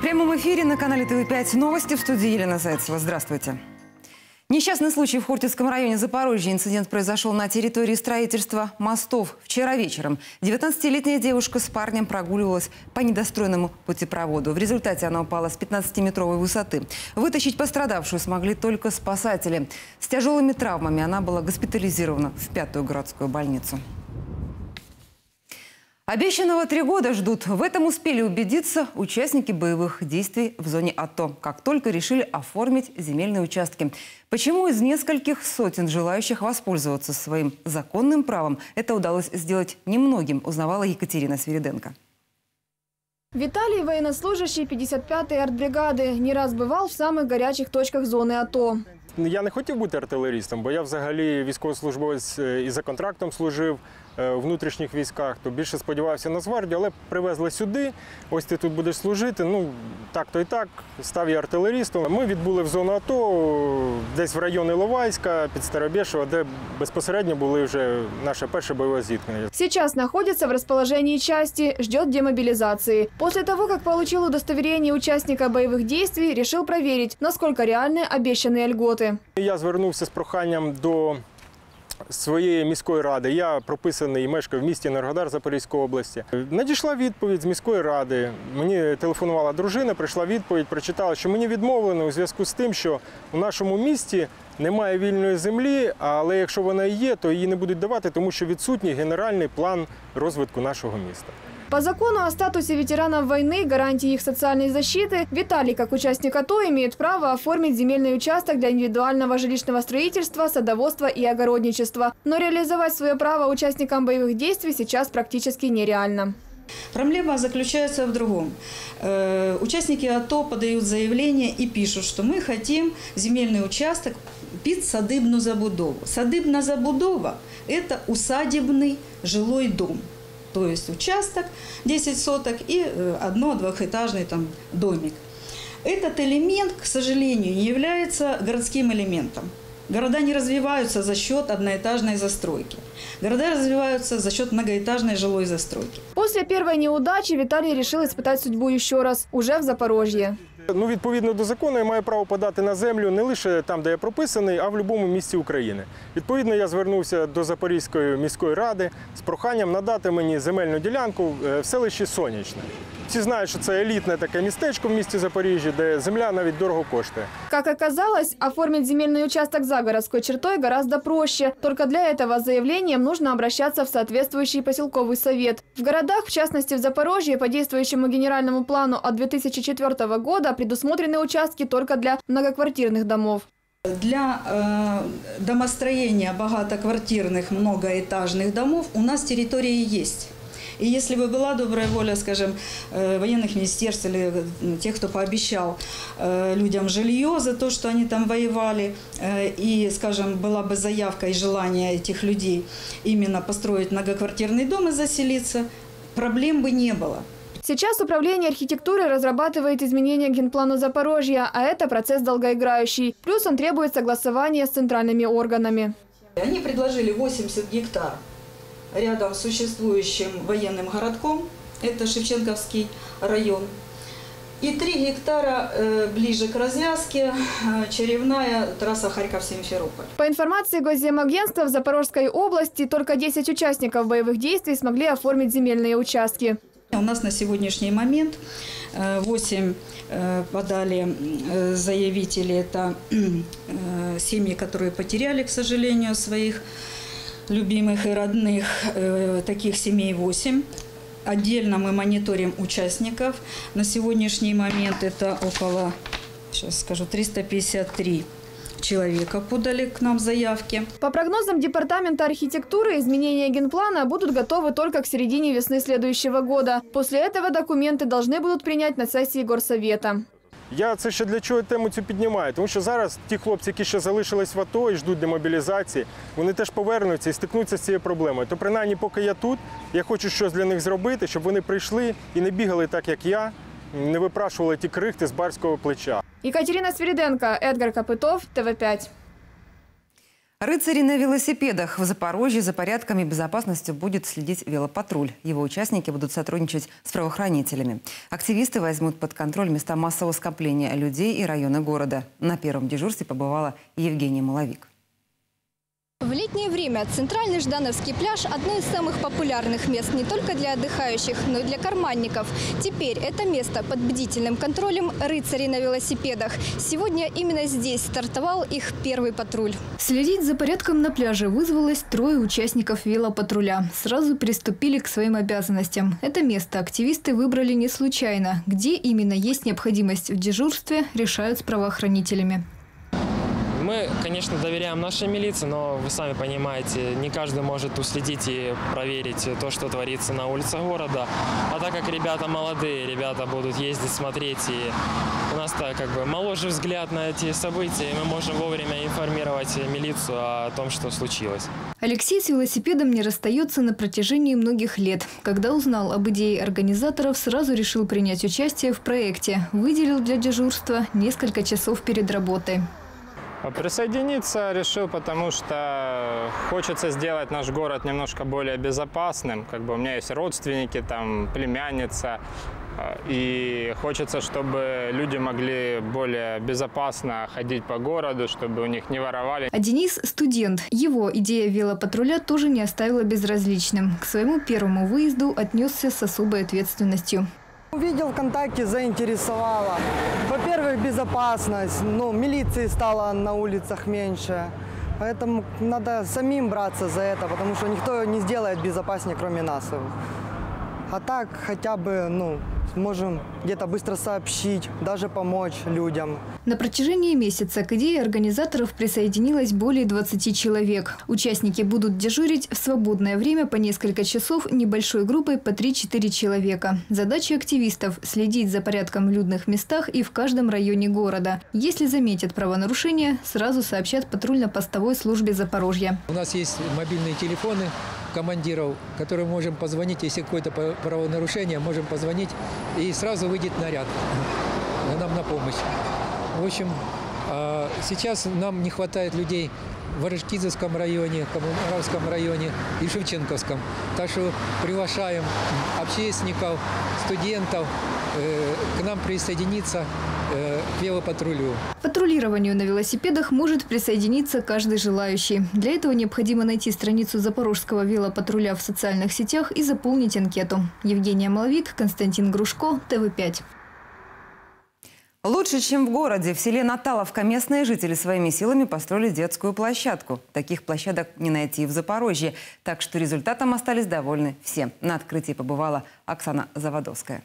прямом эфире на канале ТВ5 новости, в студии Елена Зайцева. Здравствуйте. Несчастный случай в Хортицком районе Запорожья. Инцидент произошел на территории строительства мостов. Вчера вечером 19-летняя девушка с парнем прогуливалась по недостроенному путепроводу. В результате она упала с 15-метровой высоты. Вытащить пострадавшую смогли только спасатели. С тяжелыми травмами она была госпитализирована в 5-ю городскую больницу. Обещанного 3 года ждут. В этом успели убедиться участники боевых действий в зоне АТО, как только решили оформить земельные участки. Почему из нескольких сотен желающих воспользоваться своим законным правом это удалось сделать немногим, узнавала Екатерина Свириденко. Виталий, военнослужащий 55-ї артбригади, не раз бывал в самых горячих точках зони АТО. Я не хотів бути артилерістом, бо я взагалі військовослужбовець і за контрактом служив в внутрішніх військах, то більше сподівався на Нацгвардію, але привезли сюди, ось ти тут будеш служити, ну так-то і так, став я артилерістом. Ми відбули в зону АТО, десь в районі Іловайська, під Старобєшево, де безпосередньо були вже наше перше бойове зіткнення. Сейчас находится в расположении части, ждет демобилизации. После того, как получил удостоверение участника боевых действий, решил проверить, насколько реальны обещанные льготы. Я звернувся з проханням до своєї міської ради. Я прописаний і мешкаю в місті Енергодар Запорізької області. Надійшла відповідь з міської ради. Мені телефонувала дружина, прийшла відповідь, прочитала, що мені відмовлено у зв'язку з тим, що у нашому місті немає вільної землі, але якщо вона і є, то її не будуть давати, тому що відсутній генеральний план розвитку нашого міста. По закону о статусе ветеранов войны, гарантии их социальной защиты, Виталий, как участник АТО, имеет право оформить земельный участок для индивидуального жилищного строительства, садоводства и огородничества. Но реализовать свое право участникам боевых действий сейчас практически нереально. Проблема заключается в другом. Участники АТО подают заявление и пишут, что мы хотим земельный участок під садибну забудову. Садибна забудова – это усадебный жилой дом. То есть участок 10 соток и одно-двухэтажный там домик. Этот элемент, к сожалению, не является городским элементом. Города не развиваются за счет одноэтажной застройки. Города развиваются за счет многоэтажной жилой застройки. После первой неудачи Виталий решил испытать судьбу еще раз, уже в Запорожье. Ну, відповідно до закону, я маю право подати на землю не лише там, де я прописаний, а в будь-якому місці України. Відповідно, я звернувся до Запорізької міської ради з проханням надати мені земельну ділянку в селищі Сонячне. Всі знають, що це елітне таке містечко в місті Запоріжжя, де земля навіть дорого коштує. Как оказалось, оформить земельный участок за городской чертой гораздо проще. Только для этого с заявлением нужно обращаться в соответствующий поселковый совет. В городах, в частности в Запорожье, по действующему генеральному плану от 2004 года предусмотрены участки только для многоквартирных домов. Для домостроения богатоквартирных многоэтажных домов у нас территории есть. И если бы была добрая воля, скажем, военных министерств или тех, кто пообещал людям жилье за то, что они там воевали, и, скажем, была бы заявка и желание этих людей именно построить многоквартирный дом и заселиться, проблем бы не было. Сейчас Управление архитектуры разрабатывает изменения к генплану Запорожья, а это процесс долгоиграющий. Плюс он требует согласования с центральными органами. Они предложили 80 гектар рядом с существующим военным городком, это Шевченковский район, и 3 гектара ближе к развязке, Черевная, трасса Харьков-Симферополь. По информации Госземагентства, в Запорожской области только 10 участников боевых действий смогли оформить земельные участки. У нас на сегодняшний момент 8 подали заявители, это семьи, которые потеряли, к сожалению, своих любимых и родных, таких семей 8. Отдельно мы мониторим участников. На сегодняшний момент это около, сейчас скажу, 353 человека подали к нам заявки. По прогнозам Департамента архитектуры, изменения генплана будут готовы только к середине весны следующего года. После этого документы должны будут принять на сессии Горсовета. Я це ще для чого тему цю піднімаю? Тому що зараз ті хлопці, які ще залишились в АТО і ждуть демобілізації, вони теж повернуться і стикнуться з цією проблемою. То принаймні, поки я тут, я хочу щось для них зробити, щоб вони прийшли і не бігали так, як я, не випрашували ті крихти з барського плеча. Екатерина Свириденко, Эдгар Копытов, ТВ5. Рыцари на велосипедах. В Запорожье за порядком и безопасностью будет следить велопатруль. Его участники будут сотрудничать с правоохранителями. Активисты возьмут под контроль места массового скопления людей и районы города. На первом дежурстве побывала Евгения Маловик. В летнее время центральный Ждановский пляж – одно из самых популярных мест не только для отдыхающих, но и для карманников. Теперь это место под бдительным контролем рыцарей на велосипедах. Сегодня именно здесь стартовал их первый патруль. Следить за порядком на пляже вызвалось 3 участников велопатруля. Сразу приступили к своим обязанностям. Это место активисты выбрали не случайно. Где именно есть необходимость в дежурстве, решают с правоохранителями. Мы, конечно, доверяем нашей милиции, но вы сами понимаете, не каждый может уследить и проверить то, что творится на улицах города. А так как ребята молодые, ребята будут ездить, смотреть, и у нас-то как бы моложе взгляд на эти события, и мы можем вовремя информировать милицию о том, что случилось. Алексей с велосипедом не расстается на протяжении многих лет. Когда узнал об идее организаторов, сразу решил принять участие в проекте. Выделил для дежурства несколько часов перед работой. Присоединиться решил, потому что хочется сделать наш город немножко более безопасным. Как бы у меня есть родственники, там племянница, и хочется, чтобы люди могли более безопасно ходить по городу, чтобы у них не воровали. А Денис – студент. Его идея велопатруля тоже не оставила безразличным. К своему первому выезду отнесся с особой ответственностью. Увидел ВКонтакте, заинтересовало. Во-первых, безопасность. Милиции стало на улицах меньше. Поэтому надо самим браться за это, потому что никто не сделает безопаснее, кроме нас. А так хотя бы, можем где-то быстро сообщить, даже помочь людям. На протяжении месяца к идее организаторов присоединилось более 20 человек. Участники будут дежурить в свободное время по несколько часов небольшой группой по 3-4 человека. Задача активистов – следить за порядком в людных местах и в каждом районе города. Если заметят правонарушения, сразу сообщат патрульно-постовой службе Запорожья. У нас есть мобильные телефоны командиров, которым можем позвонить, если какое-то правонарушение, можем позвонить, и сразу выйдет наряд нам на помощь. В общем, сейчас нам не хватает людей в Орджоникидзевском районе, Коммунаровском районе и Шевченковском. Так что приглашаем общественников, студентов к нам присоединиться к велопатрулю. К патрулированию на велосипедах может присоединиться каждый желающий. Для этого необходимо найти страницу Запорожского велопатруля в социальных сетях и заполнить анкету. Евгения Маловик, Константин Грушко, ТВ5. Лучше, чем в городе. В селе Наталовка местные жители своими силами построили детскую площадку. Таких площадок не найти в Запорожье. Так что результатом остались довольны все. На открытии побывала Оксана Заводовская.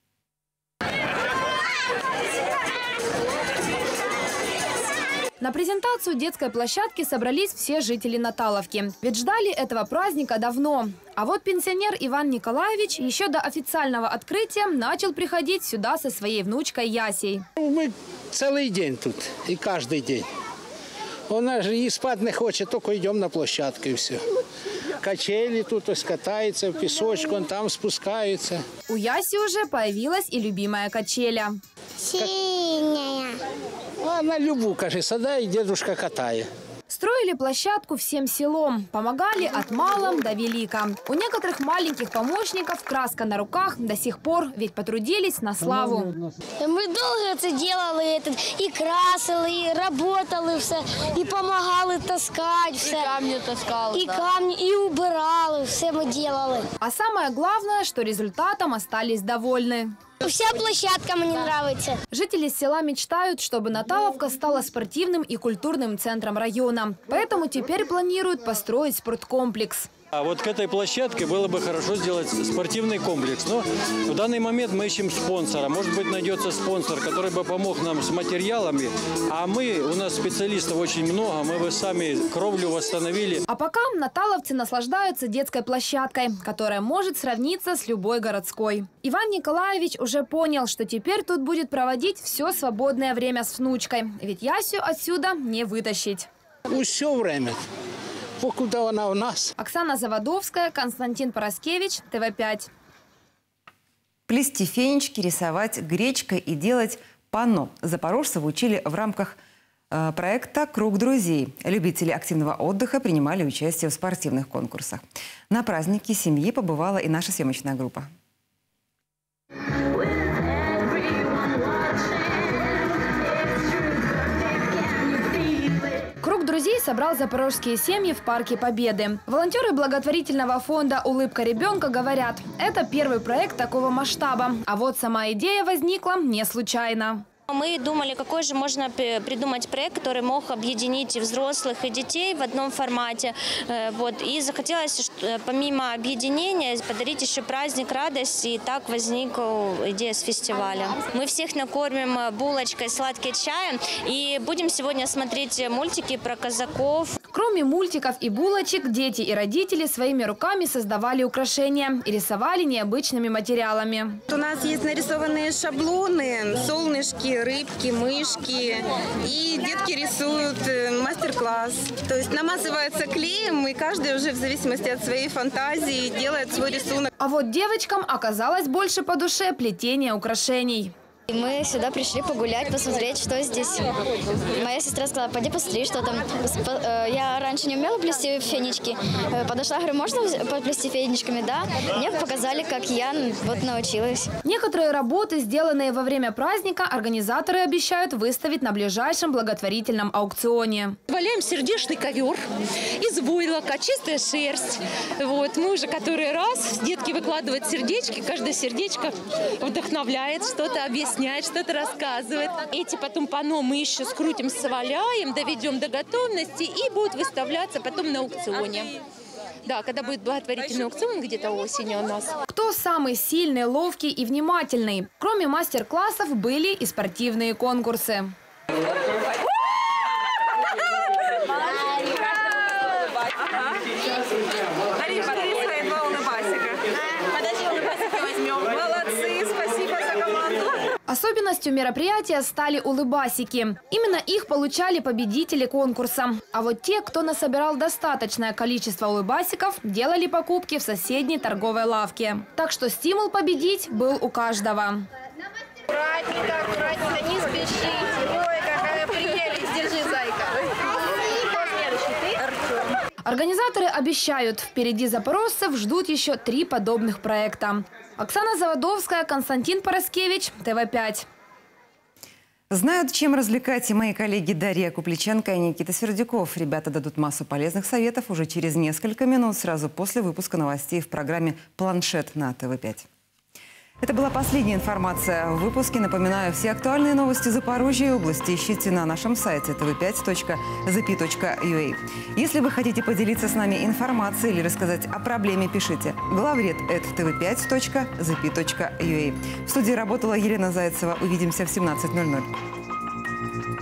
На презентацию детской площадки собрались все жители Наталовки. Ведь ждали этого праздника давно. А вот пенсионер Иван Николаевич еще до официального открытия начал приходить сюда со своей внучкой Ясей. Мы целый день тут, и каждый день. Он же и спать не хочет, только идем на площадку и все. Качели тут, то есть катается, в песочку, он там спускается. У Яси уже появилась и любимая качеля. Синяя. Она любую, кажется, да, и дедушка катает. Строили площадку всем селом. Помогали от мала до велика. У некоторых маленьких помощников краска на руках до сих пор, ведь потрудились на славу. Мы долго это делали, и красили, и работали все, и помогали таскать все. И камни таскали. И камни, и убирали, все мы делали. А самое главное, что результатом остались довольны. Вся площадка мне нравится. Жители села мечтают, чтобы Наталовка стала спортивным и культурным центром района. Поэтому теперь планируют построить спорткомплекс. А вот к этой площадке было бы хорошо сделать спортивный комплекс. Но в данный момент мы ищем спонсора. Может быть, найдется спонсор, который бы помог нам с материалами. А у нас специалистов очень много, мы бы сами кровлю восстановили. А пока наталовцы наслаждаются детской площадкой, которая может сравниться с любой городской. Иван Николаевич уже понял, что теперь тут будет проводить все свободное время с внучкой. Ведь Ясю отсюда не вытащить. Все время. Покуда она у нас. Оксана Заводовская, Константин Пороскевич, ТВ5. Плести фенечки, рисовать гречкой и делать панно. Запорожцев учили в рамках проекта «Круг друзей». Любители активного отдыха принимали участие в спортивных конкурсах. На празднике семьи побывала и наша съемочная группа. Круг друзей собрал запорожские семьи в Парке Победы. Волонтеры благотворительного фонда «Улыбка ребенка» говорят, это первый проект такого масштаба. А вот сама идея возникла не случайно. Мы думали, какой же можно придумать проект, который мог объединить и взрослых, и детей в одном формате. И захотелось, помимо объединения, подарить еще праздник, радость. И так возникла идея с фестиваля. Мы всех накормим булочкой, сладким чаем. И будем сегодня смотреть мультики про казаков. Кроме мультиков и булочек, дети и родители своими руками создавали украшения и рисовали необычными материалами. У нас есть нарисованные шаблоны, солнышки, рыбки, мышки. И детки рисуют мастер-класс. То есть намазывается клеем, и каждый уже в зависимости от своей фантазии делает свой рисунок. А вот девочкам оказалось больше по душе плетение украшений. Мы сюда пришли погулять, посмотреть, что здесь. Моя сестра сказала, пойди посмотри, что там. Я раньше не умела плести фенечки. Подошла, говорю, можно поплести фенечками? Да. Мне показали, как я научилась. Некоторые работы, сделанные во время праздника, организаторы обещают выставить на ближайшем благотворительном аукционе. Валяем сердечный ковер из войлока, чистая шерсть. Мы уже который раз детки выкладывают сердечки, каждое сердечко вдохновляет, что-то объясняет, что-то рассказывает. Эти потом панно мы еще скрутим, соваляем, доведем до готовности и будут выставляться потом на аукционе. Да, когда будет благотворительный аукцион где-то осенью у нас. Кто самый сильный, ловкий и внимательный? Кроме мастер-классов были и спортивные конкурсы. Особенностью мероприятия стали улыбасики. Именно их получали победители конкурса. А вот те, кто насобирал достаточное количество улыбасиков, делали покупки в соседней торговой лавке. Так что стимул победить был у каждого. Аккуратненько, аккуратненько, не спешите. Ой, какая прелесть. Держи, зайка. Организаторы обещают, впереди запорожцев ждут еще 3 подобных проекта. Оксана Заводовская, Константин Пороскевич, ТВ5. Знают, чем развлекать и мои коллеги Дарья Купличенко и Никита Сердюков. Ребята дадут массу полезных советов уже через несколько минут, сразу после выпуска новостей в программе «Планшет» на ТВ5. Это была последняя информация в выпуске. Напоминаю, все актуальные новости Запорожья и области ищите на нашем сайте tv5.zp.ua. Если вы хотите поделиться с нами информацией или рассказать о проблеме, пишите главред@tv5.zp.ua. В студии работала Елена Зайцева. Увидимся в 17:00.